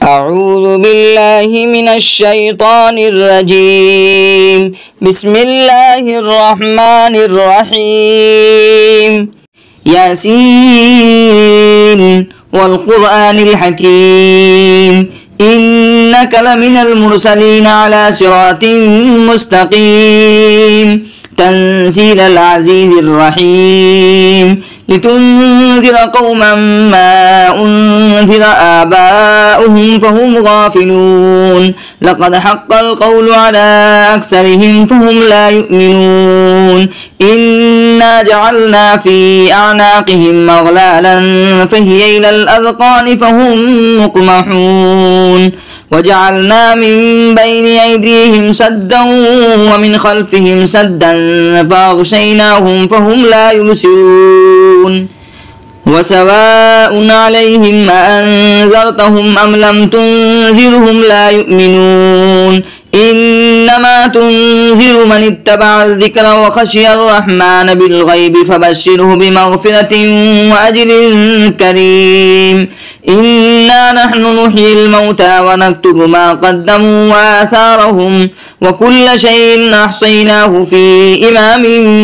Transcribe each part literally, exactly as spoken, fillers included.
أعوذ بالله من الشيطان الرجيم. بسم الله الرحمن الرحيم. ياسين والقرآن الحكيم إنك لمن المرسلين على صراط مستقيم تنزيل العزيز الرحيم لتنذر قوما ما أنذر آباؤهم فهم غافلون لقد حق القول على أكثرهم فهم لا يؤمنون إنا جعلنا في أعناقهم أغلالا فهي إلى الأذقان فهم مقمحون وجعلنا من بين أيديهم سدا ومن خلفهم سدا فأغشيناهم فهم لا يبصرون وسواء عليهم أأنذرتهم أم لم تنذرهم لا يؤمنون إنما تنذر من اتبع الذكر وخشي الرحمن بالغيب فبشره بمغفرة وأجر كريم إنا نحن نحيي الموتى ونكتب ما قدموا وآثارهم وكل شيء أحصيناه في إمام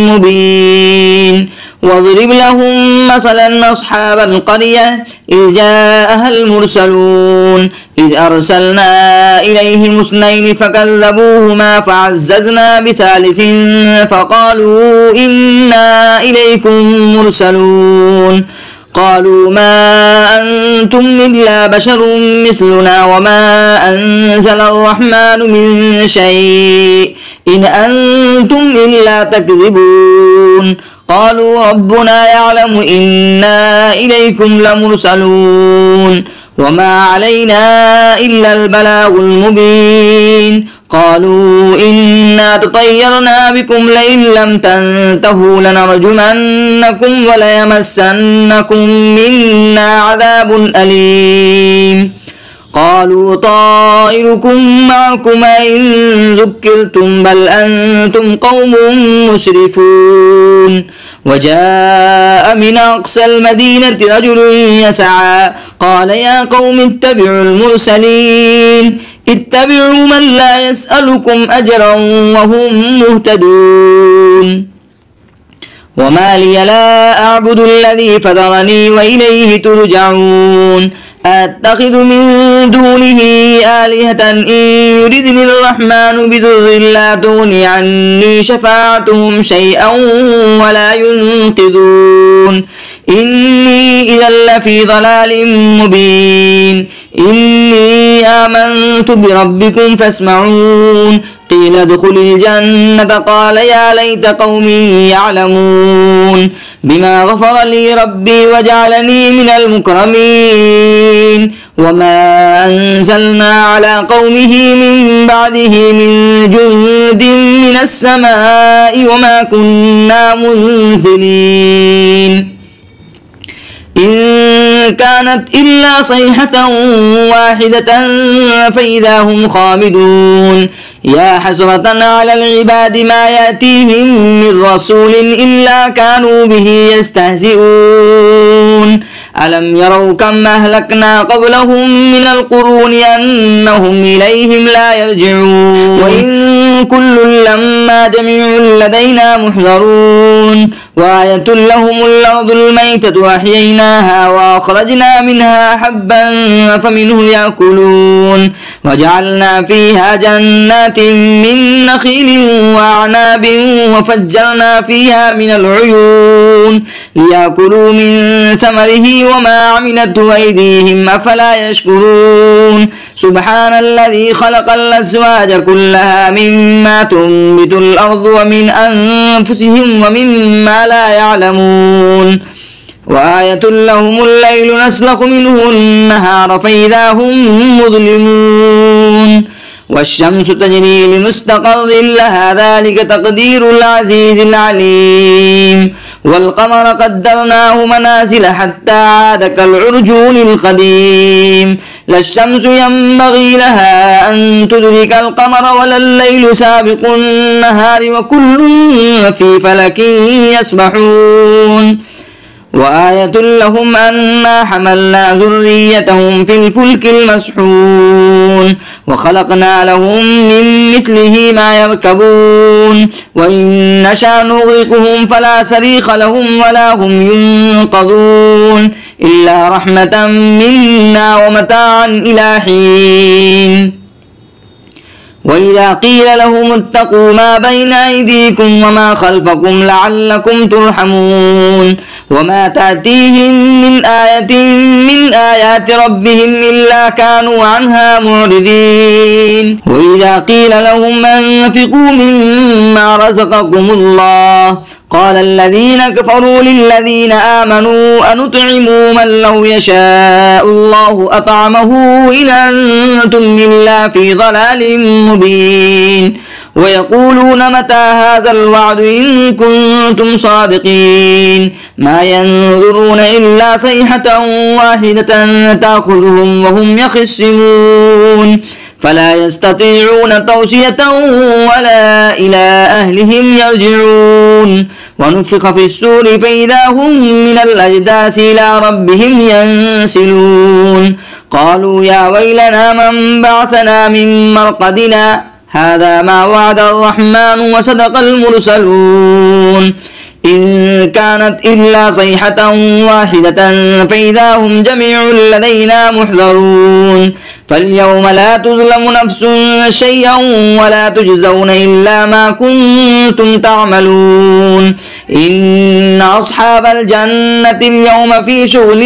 مبين واضرب لهم مثلا أصحاب القرية إذ جاءها المرسلون إذ أرسلنا إليهم اثنين فكذبوهما فعززنا بثالث فقالوا إنا إليكم مرسلون قالوا ما أنتم إلا بشر مثلنا وما أنزل الرحمن من شيء إن أنتم إلا تكذبون قالوا ربنا يعلم إنا إليكم لمرسلون وما علينا إلا البلاغ المبين قالوا إنا تطيرنا بكم لئن لم تنتهوا لنرجمنكم وليمسنكم منا عذاب أليم قالوا طائركم معكم إن ذكرتم بل أنتم قوم مسرفون وجاء من أقصى المدينة رجل يسعى قال يا قوم اتبعوا المرسلين اتبعوا من لا يسألكم أجرا وهم مهتدون وما لي لا أعبد الذي فطرني وإليه ترجعون أتخذ من دونه آلهة إن يردني الرحمن بضر لا تغني عني شفاعتهم شيئا ولا ينقذون إني إذا لفي ضلال مبين إني آمنت بربكم فاسمعون قيل ادخل الجنة قال يا ليت قومي يعلمون بما غفر لي ربي وجعلني من المكرمين وما أنزلنا على قومه من بعده من جند من السماء وما كنا منزلين إن كانت إلا صيحة واحدة فإذا هم خامدون يا حسرة على العباد ما يأتيهم من رسول إلا كانوا به يستهزئون ألم يروا كم أهلكنا قبلهم من القرون أنهم إليهم لا يرجعون وإن كل لما جميع لدينا محضرون وآية لهم الأرض الميتة أحييناها وأخرجنا منها حبا فمنه يأكلون وجعلنا فيها جنات من نخيل وأعناب وفجرنا فيها من العيون ليأكلوا من ثمره وما عملته أيديهم أفلا يشكرون سبحان الذي خلق الأزواج كلها مما تنبت الأرض ومن أنفسهم ومما لا يعلمون وآية لهم الليل نسلخ منه النهار فإذا هم مظلمون والشمس تجري لمستقر لها ذلك تقدير العزيز العليم والقمر قدرناه منازل حتى عاد كالعرجون القديم لا الشمس ينبغي لها أن تدرك القمر ولا الليل سابق النهار وكل في فلك يسبحون وآية لهم أنا حملنا ذريتهم في الفلك المسحون وخلقنا لهم من مثله ما يركبون وإن نشأ نغرقهم فلا صريخ لهم ولا هم ينقذون إلا رحمة منا ومتاعا إلى حين. وإذا قيل لهم اتقوا ما بين أيديكم وما خلفكم لعلكم ترحمون وما تأتيهم من آية من آيات ربهم إلا كانوا عنها معرضين. وإذا قيل لهم أنفقوا مما رزقكم الله قال الذين كفروا للذين آمنوا أنطعم من لو يشاء الله أطعمه إن أنتم إلا في ضلال مبين. ويقولون متى هذا الوعد إن كنتم صادقين ما ينظرون إلا صيحة واحدة تأخذهم وهم يخصمون فلا يستطيعون توصية ولا إلى أهلهم يرجعون. ونفخ في السور فإذا هم من الأجداث إلى ربهم ينسلون قالوا يا ويلنا من بعثنا من مرقدنا هذا ما وعد الرحمن وصدق المرسلون إن كانت إلا صيحة واحدة فإذا هم جميع لدينا محضرون. فاليوم لا تظلم نفس شيئا ولا تجزون إلا ما كنتم تعملون. إن أصحاب الجنة اليوم في شغل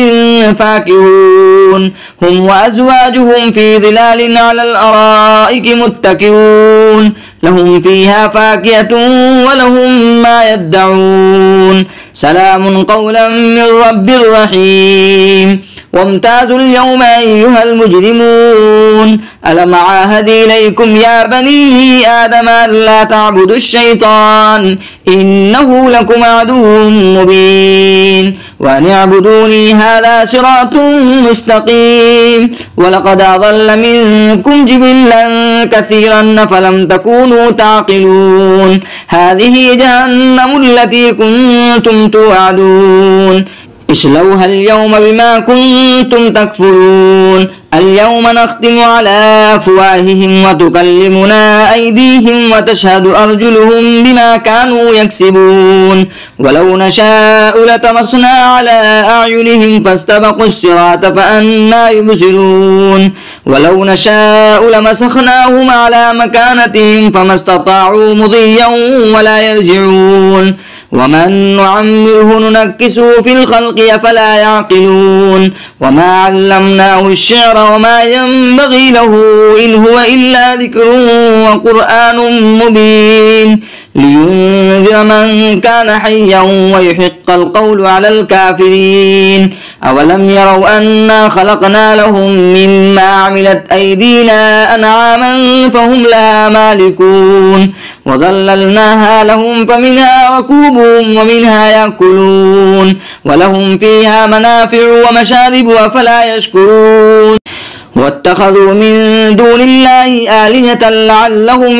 فاكهون هم وأزواجهم في ظلال على الأرائك متكئون لهم فيها فاكهة ولهم ما يدعون سلام قولا من رب رحيم. وامتازوا اليوم أيها المجرمون ألم عاهد إليكم يا بني آدم ألا تعبدوا الشيطان إنه لكم عدو مبين وأن اعبدوني هذا صراط مستقيم. ولقد أضل منكم جبلا كثيرا فلم تكونوا تعقلون هذه جهنم التي كنتم توعدون اصلوها اليوم بما كنتم تكفرون. اليوم نختم على أفواههم وتكلمنا أيديهم وتشهد أرجلهم بما كانوا يكسبون. ولو نشاء لطمسنا على أعينهم فاستبقوا الصراط فأنى يبصرون. ولو نشاء لمسخناهم على مكانتهم فما استطاعوا مضيا ولا يرجعون. ومن نعمره ننكسه في الخلق أفلا يعقلون. وما علمناه الشعر وما ينبغي له إن هو إلا ذكر وقرآن مبين لينذر من كان حيا ويحق القول على الكافرين. أولم يروا أنا خلقنا لهم مما عملت أيدينا أنعاما فهم لها مالكون وظللناها لهم فمنها ركوبهم ومنها يأكلون ولهم فيها منافع ومشارب أفلا يشكرون. واتخذوا من دون الله آلهة لعلهم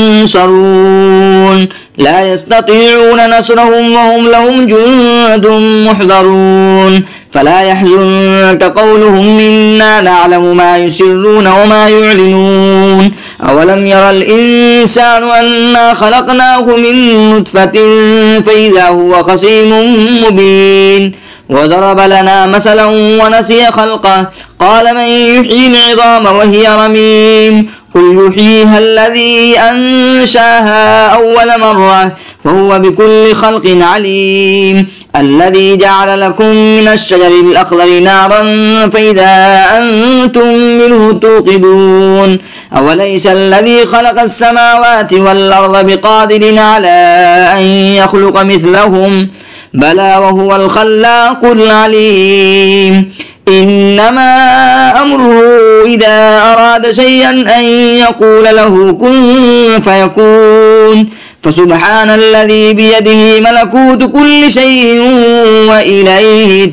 ينصرون لا يستطيعون نصرهم وهم لهم جند محضرون. فلا يحزنك قولهم إنا نعلم ما يسرون وما يعلنون. أولم يرى الإنسان أنا خلقناه من نطفة فإذا هو خصيم مبين. وضرب لنا مثلا ونسي خلقه قال من يحيي العظام وهي رميم قل يحييها الذي أنشاها أول مرة وهو بكل خلق عليم. الذي جعل لكم من الشجر الأخضر نارا فإذا أنتم منه توقدون. أوليس الذي خلق السماوات والأرض بقادر على أن يخلق مثلهم بلى وهو الخلاق العليم. إنما أمره إذا أراد شيئا أن يقول له كن فيكون. فسبحان الذي بيده ملكوت كل شيء وإليه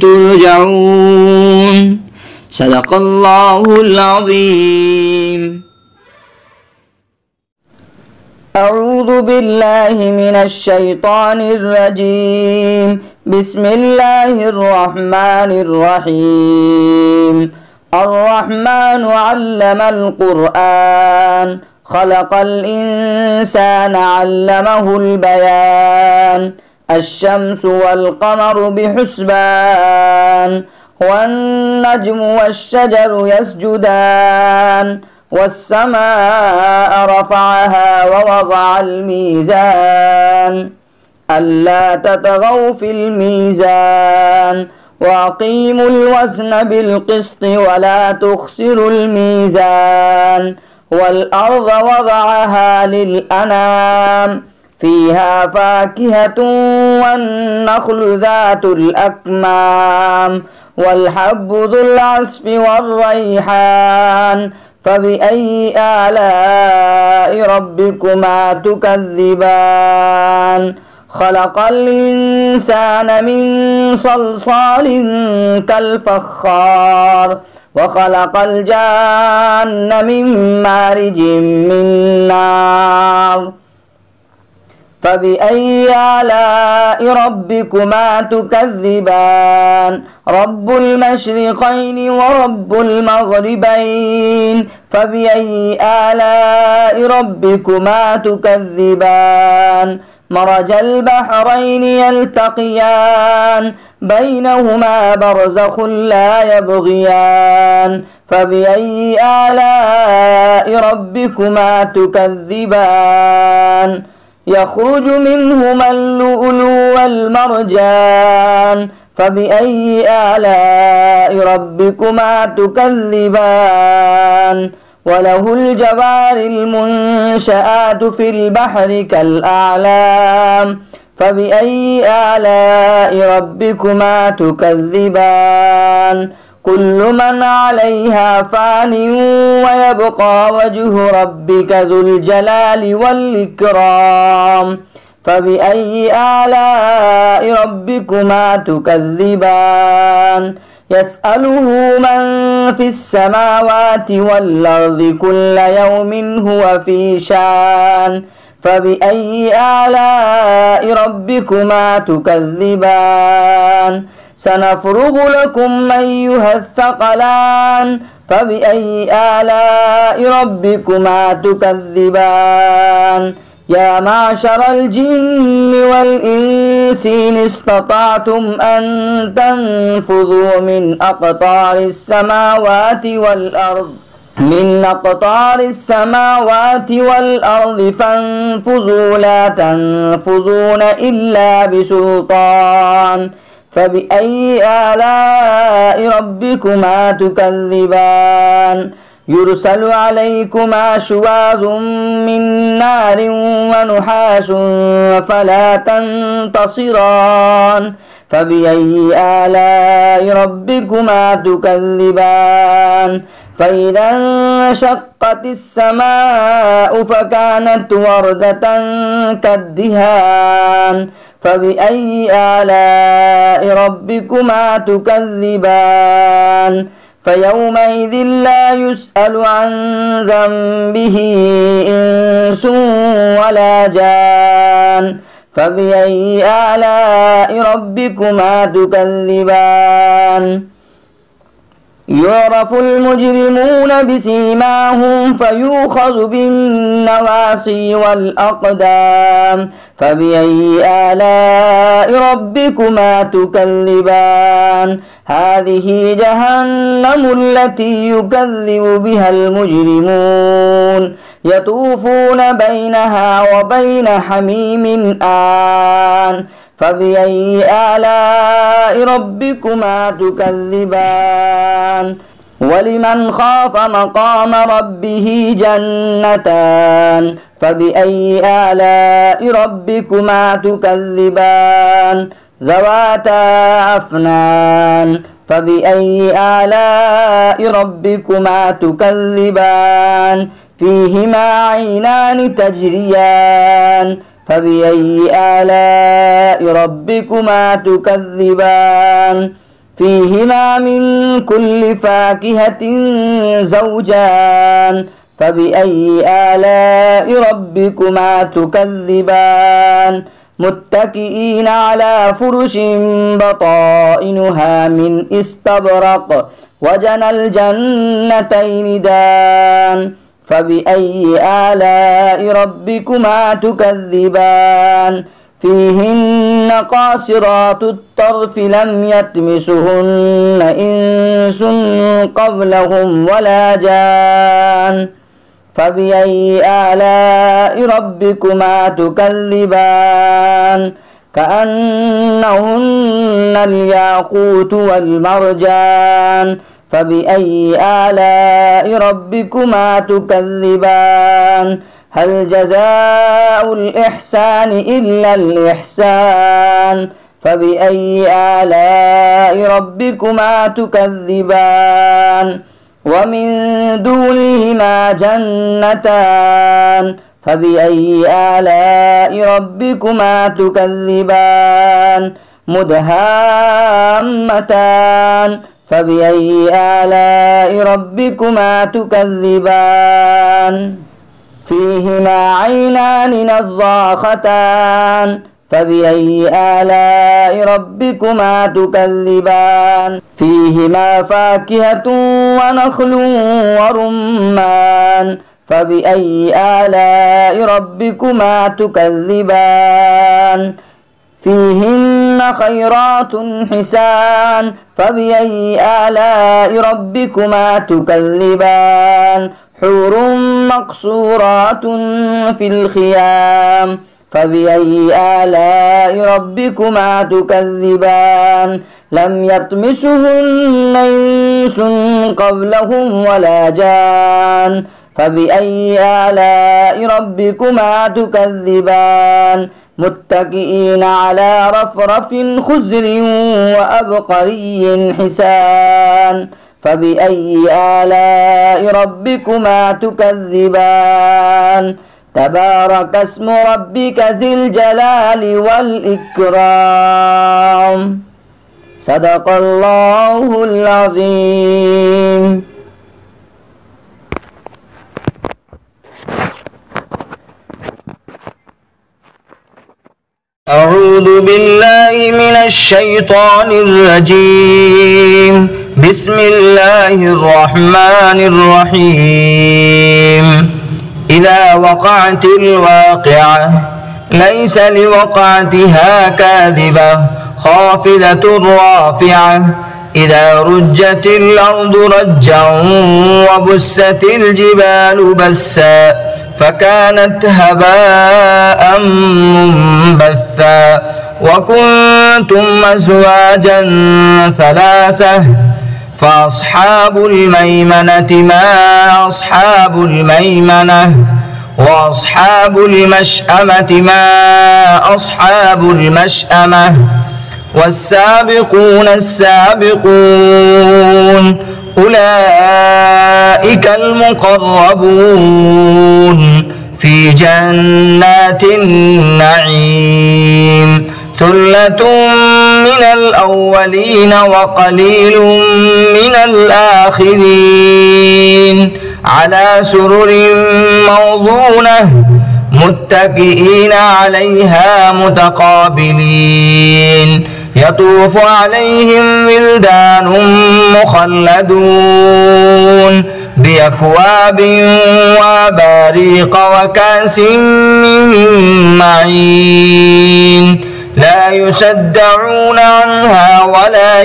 ترجعون. صدق الله العظيم. أعوذ بالله من الشيطان الرجيم. بسم الله الرحمن الرحيم. الرحمن علم القرآن خلق الإنسان علمه البيان. الشمس والقمر بحسبان والنجم والشجر يسجدان والسماء رفعها ووضع الميزان ألا تطغوا في الميزان وأقيموا الوزن بالقسط ولا تخسروا الميزان والأرض وضعها للأنام فيها فاكهة والنخل ذات الأكمام والحب ذو العصف والريحان فبأي آلاء ربكما تكذبان خلق الإنسان من صلصال كالفخار وخلق الجان من مارج من نار فبأي آلاء ربكما تكذبان رب المشرقين ورب المغربين فبأي آلاء ربكما تكذبان مرج البحرين يلتقيان بينهما برزخ لا يبغيان فبأي آلاء ربكما تكذبان يخرج منهما اللؤلؤ والمرجان فبأي آلاء ربكما تكذبان وله الجوار المنشآت في البحر كالأعلام فبأي آلاء ربكما تكذبان كل من عليها فان ويبقى وجه ربك ذو الجلال والإكرام فبأي آلاء ربكما تكذبان يسأله من في السماوات والأرض كل يوم هو في شان فبأي آلاء ربكما تكذبان سنفرغ لكم أيها الثقلان فبأي آلاء ربكما تكذبان يا معشر الجن والإنس إن استطعتم أن تنفذوا من أقطار السماوات والأرض من أقطار السماوات والأرض فانفذوا لا تنفذون إلا بسلطان فبأي آلاء ربكما تكذبان يرسل عليكما شواظ من نار ونحاس فلا تنتصران فبأي آلاء ربكما تكذبان فإذا انشقت السماء فكانت وردة كالدهان فبأي آلاء ربكما تكذبان فيومئذ لا يسأل عن ذنبه إنس ولا جان فبأي آلاء ربكما تكذبان يعرف المجرمون بسيماهم فيؤخذ بالنواصي والأقدام فبأي آلاء ربكما تكذبان هذه جهنم التي يكذب بها المجرمون يطوفون بينها وبين حميم آن فبأي آلاء ربكما تكذبان ولمن خاف مقام ربه جنتان فبأي آلاء ربكما تكذبان ذواتا أفنان فبأي آلاء ربكما تكذبان فيهما عينان تجريان فبأي آلاء ربكما تكذبان فيهما من كل فاكهة زوجان فبأي آلاء ربكما تكذبان متكئين على فرش بطائنها من استبرق وجنى الجنتين دان فبأي آلاء ربكما تكذبان فيهن قاصرات الطرف لم يطمسهن إنس قبلهم ولا جان فبأي آلاء ربكما تكذبان كأنهن الياقوت والمرجان فبأي آلاء ربكما تكذبان هل جزاء الإحسان إلا الإحسان فبأي آلاء ربكما تكذبان ومن دونهما جنتان فبأي آلاء ربكما تكذبان مدهامتان فبأي آلاء ربكما تكذبان فيهما عينان نضاختان فبأي آلاء ربكما تكذبان فيهما فاكهة ونخل ورمان فبأي آلاء ربكما تكذبان فيهن خيرات حسان فبأي آلاء ربكما تكذبان حور مقصورات في الخيام فبأي آلاء ربكما تكذبان لم يطمسهن إنس قبلهم ولا جان فبأي آلاء ربكما تكذبان متكئين على رفرف خزر وأبقري حسان فبأي آلاء ربكما تكذبان تبارك اسم ربك ذي الجلال والإكرام صدق الله العظيم. أعوذ بالله من الشيطان الرجيم. بسم الله الرحمن الرحيم. إذا وقعت الواقعة ليس لوقعتها كاذبة خافضة رافعة إذا رجت الأرض رجا وبست الجبال بسا فكانت هباء منبثا وكنتم أزواجا ثلاثة فأصحاب الميمنة ما أصحاب الميمنة وأصحاب المشأمة ما أصحاب المشأمة والسابقون السابقون أولئك المقربون في جنات النعيم ثلة من الأولين وقليل من الآخرين على سرر موضونة متكئين عليها متقابلين يطوف عليهم ولدان مخلدون بأكواب وأباريق وكأس من معين لا يصدعون عنها ولا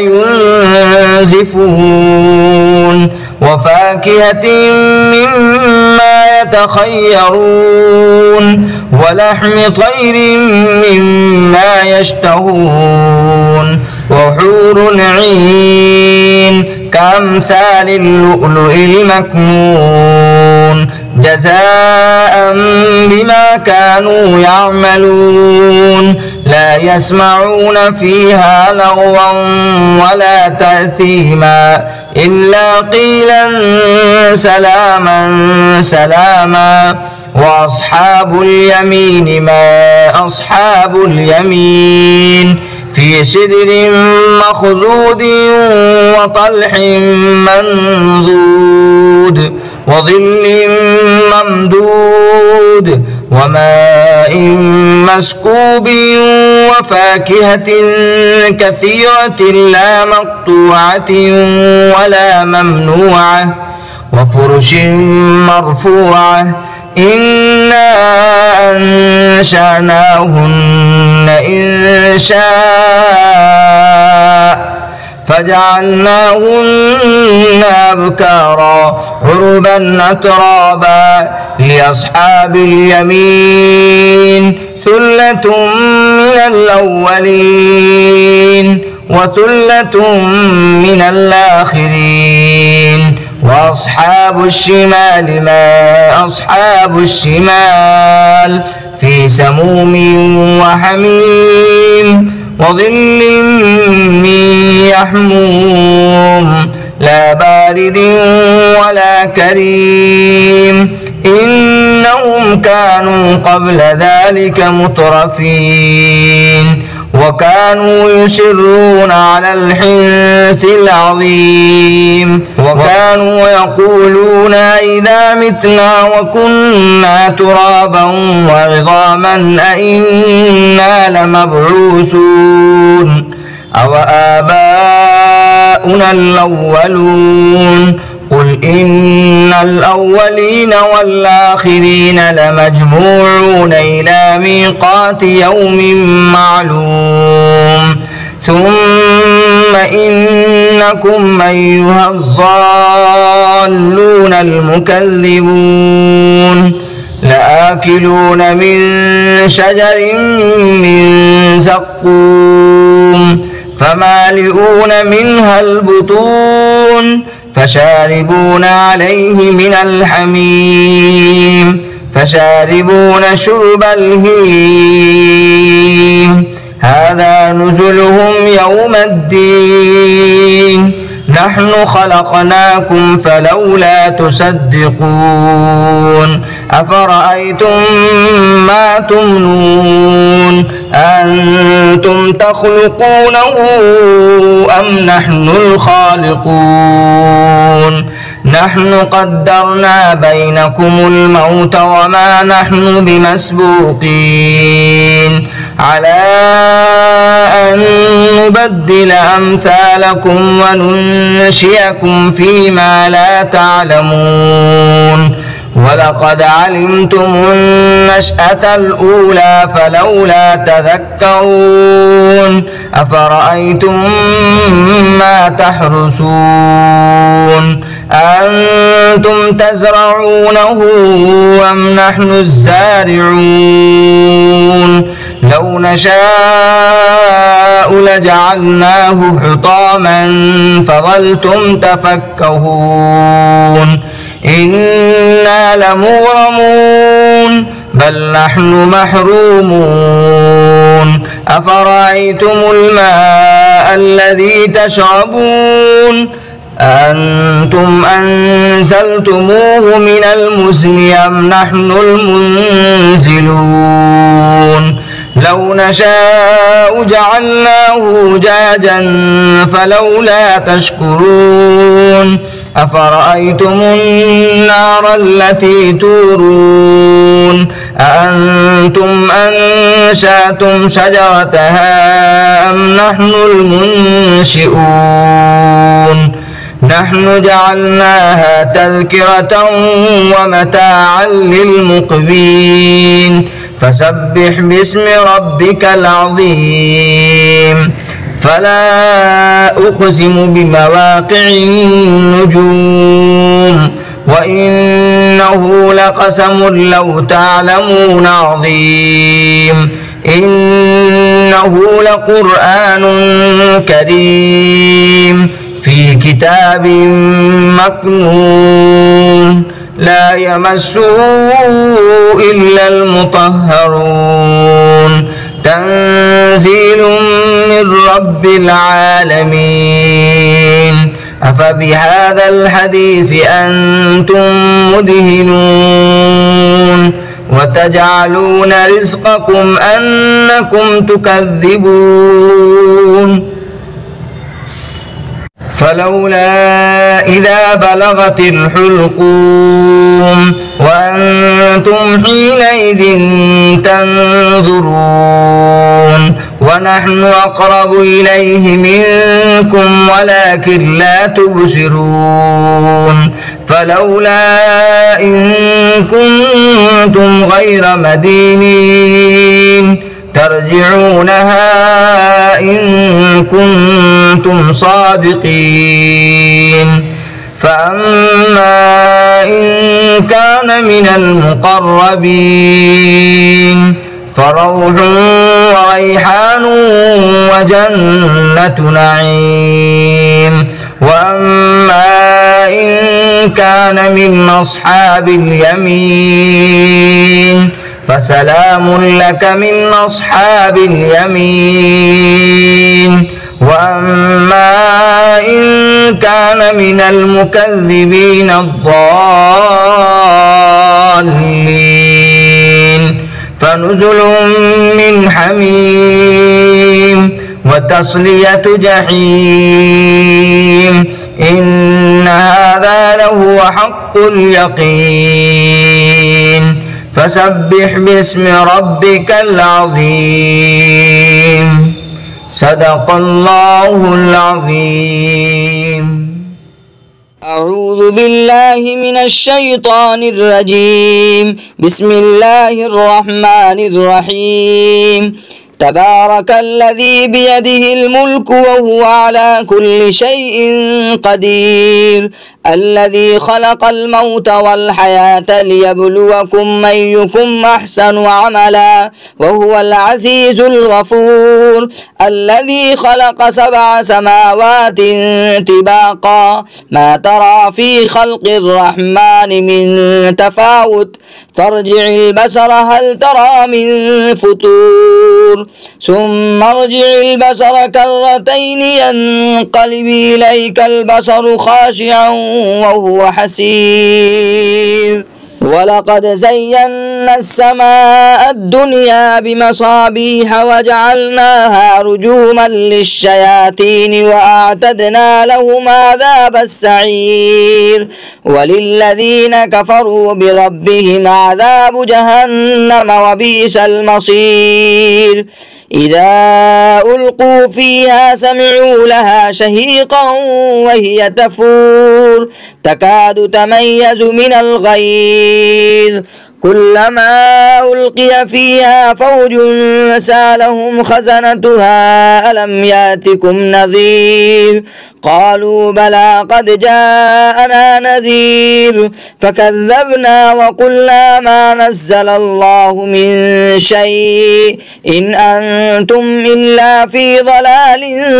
ينزفون وفاكهة مما يتخيرون ولحم طير مما يشتهون وحور عين كأمثال اللؤلؤ المكنون جزاء بما كانوا يعملون لا يسمعون فيها لغوا ولا تأثيما إلا قيلا سلاما سلاما وأصحاب اليمين ما أصحاب اليمين في سدر مخضود وطلح منضود وظل ممدود وماء مسكوب وفاكهة كثيرة لا مقطوعة ولا ممنوعة وفرش مرفوعة إنا أنشأناهن إنشاء فجعلناهن أبكارا عربا أترابا لأصحاب اليمين ثلة من الأولين وثلة من الآخرين وأصحاب الشمال ما أصحاب الشمال في سموم وحميم وظل من يحموم لا بارد ولا كريم إنهم كانوا قبل ذلك مترفين وكانوا يصرون على الحنث العظيم وكانوا يقولون إذا متنا وكنا ترابا وعظاما أئنا لمبعوثون أو آباؤنا الأولون قل إن الأولين والآخرين لمجموعون إلى ميقات يوم معلوم ثم إنكم أيها الضالون المكذبون لآكلون من شجر من زقوم فمالئون منها البطون فشاربون عليه من الحميم فشاربون شرب الهيم هذا نزلهم يوم الدين نحن خلقناكم فلولا تصدقون أفرأيتم ما تمنون أنتم تخلقونه أم نحن الخالقون نحن قدرنا بينكم الموت وما نحن بمسبوقين على أن نبدل أمثالكم وننشئكم فيما لا تعلمون ولقد علمتم النشأة الأولى فلولا تذكرون أفرأيتم ما تحرثون أنتم تزرعونه أم نحن الزارعون لو نشاء لجعلناه حطاما فظلتم تفكهون إنا لمغرمون بل نحن محرومون أفرأيتم الماء الذي تشربون أنتم أنزلتموه من المزن أم نحن المنزلون لو نشاء جعلناه جاجا فلولا تشكرون أفرأيتم النار التي تورون أأنتم أنشأتم شجرتها أم نحن المنشئون نحن جعلناها تذكرة ومتاعا للمقوين فسبح باسم ربك العظيم فلا أقسم بمواقع النجوم وإنه لقسم لو تعلمون عظيم إنه لقرآن كريم في كتاب مكنون لا يمسه إلا المطهرون تنزيل من رب العالمين أفبهذا الحديث أنتم مدهنون وتجعلون رزقكم أنكم تكذبون فلولا إذا بلغت الحلقوم وأنتم حينئذ تنظرون ونحن أقرب إليه منكم ولكن لا تبصرون فلولا إن كنتم غير مدينين ترجعونها إن كنتم صادقين فأما إن كان من المقربين فروح وريحان وجنة نعيم وأما إن كان من أصحاب اليمين فسلام لك من أصحاب اليمين وأما إن كان من المكذبين الضالين فنزل من حميم وتصلية جحيم إن هذا لهو حق اليقين فسبح باسم ربك العظيم صدق الله العظيم. أعوذ بالله من الشيطان الرجيم. بسم الله الرحمن الرحيم. تبارك الذي بيده الملك وهو على كل شيء قدير الذي خلق الموت والحياة ليبلوكم أيكم أحسن عملا وهو العزيز الغفور الذي خلق سبع سماوات طباقا ما ترى في خلق الرحمن من تفاوت فارجع البصر هل ترى من فطور ثم ارجع البصر كرتين ينقلب إليك البصر خاشعا وهو حسير ولقد زينا السماء الدنيا بمصابيح وجعلناها رجوما للشياطين وأعتدنا لهم عذاب السعير وللذين كفروا بربهم عذاب جهنم وبئس المصير إذا ألقوا فيها سمعوا لها شهيقا وهي تفور تكاد تميز من الغيظ كلما ألقي فيها فوج سألهم خزنتها ألم يأتكم نذير قالوا بلى قد جاءنا نذير فكذبنا وقلنا ما نزل الله من شيء إن أنتم إلا في ضلال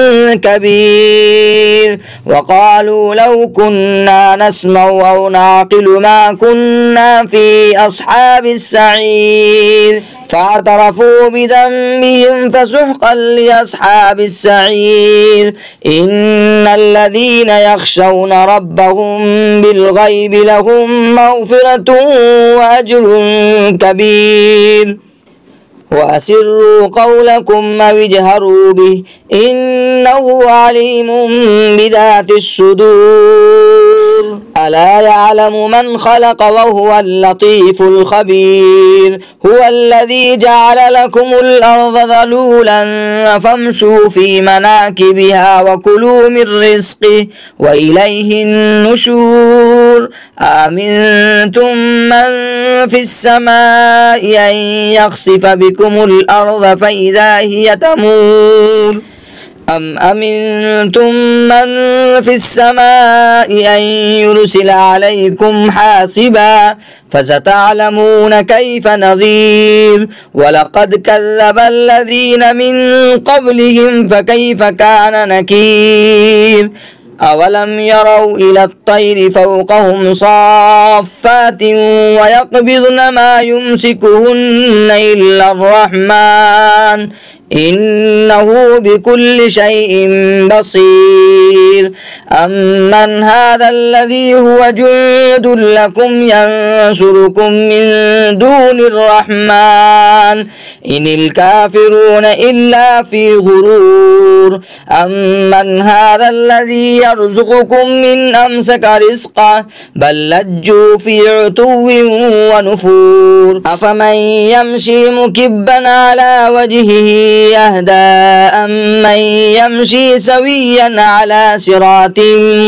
كبير وقالوا لو كنا نسمع أو نعقل ما كنا في أصحاب السعير فاعترفوا بذنبهم فسحقا لأصحاب السعير إن الذين يخشون ربهم بالغيب لهم مغفرة وأجر كبير وأسروا قولكم أو اجهروا به إنه عليم بذات الصدور ألا يعلم من خلق وهو اللطيف الخبير هو الذي جعل لكم الأرض ذلولا فامشوا في مناكبها وكلوا من رزقه وإليه النشور أأمنتم من في السماء أن يخسف بكم الأرض فإذا هي تمور أم أمنتم من في السماء أن يرسل عليكم حاصبا فستعلمون كيف نذير ولقد كذب الذين من قبلهم فكيف كان نكير أولم يروا إلى الطير فوقهم صافات ويقبضن ما يمسكهن إلا الرحمن إنه بكل شيء بصير. أمن هذا الذي هو جند لكم ينصركم من دون الرحمن إن الكافرون إلا في غرور. أمن هذا الذي يرزقكم من أمسك رزقه بل لجوا في عتو ونفور. أفمن يمشي مكبا على وجهه يهدى أمن يمشي سويا على صراط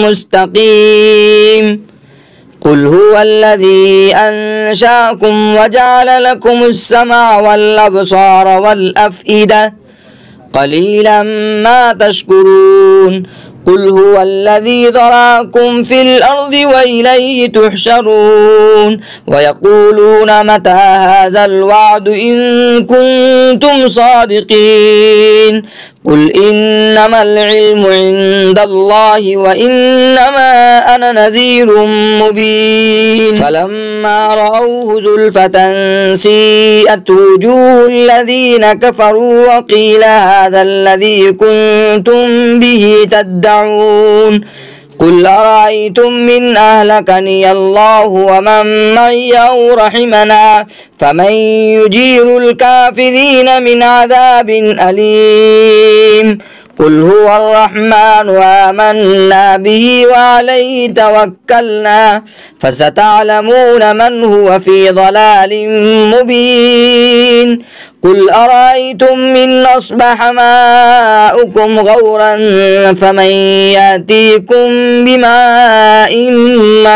مستقيم. قل هو الذي أنشأكم وجعل لكم السمع والأبصار والأفئدة قليلا ما تشكرون. قل هو الذي ذراكم في الأرض وإليه تحشرون. ويقولون متى هذا الوعد إن كنتم صادقين. قل إنما العلم عند الله وإنما أنا نذير مبين. فلما رأوه زلفة سيئت وجوه الذين كفروا وقيل هذا الذي كنتم به تدعون. قل أرأيتم من أهلكني الله ومن معي أو رحمنا فمن يجير الكافرين من عذاب أليم. قل هو الرحمن آمنا به وعليه توكلنا فستعلمون من هو في ضلال مبين. قل أرأيتم من أصبح ماؤكم غورا فمن يأتيكم بماء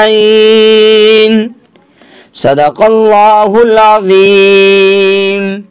معين. صدق الله العظيم.